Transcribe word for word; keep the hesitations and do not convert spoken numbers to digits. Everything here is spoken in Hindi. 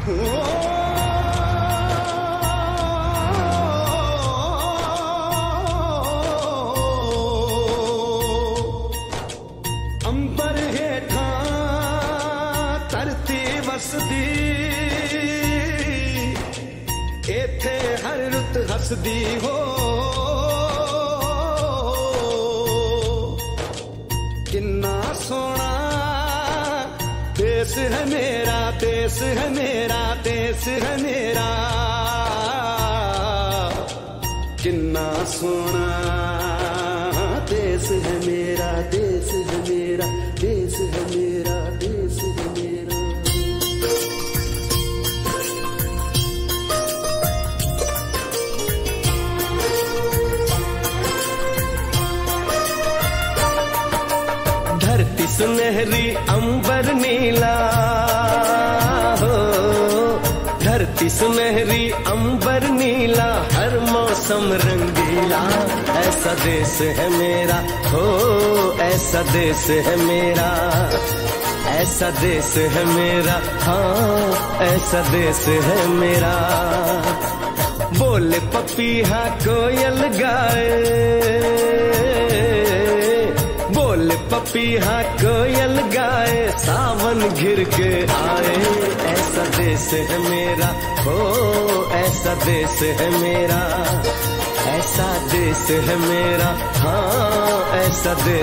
अंबर हेठा धरती वसदी, एथे हर रुत हसदी हो। किन्ना सोना देश है मेरा, देश है मेरा, देश है मेरा। किन्ना सोना देश है मेरा, देश है मेरा, देश है मेरा, देश है मेरा। धरती सुनहरी अंबर नीला हो, धरती सुनहरी अंबर नीला, हर मौसम रंगीला। ऐसा देश है मेरा हो, ऐसा देश है मेरा, ऐसा देश है मेरा, हाँ ऐसा देश है मेरा। बोले पपीहा कोयल गाए, बोले पपीहा कोयल गाए, सावन घिर के आए। ऐसा देश है मेरा हो, ऐसा देश है मेरा, ऐसा देश है मेरा, हाँ ऐसा देश।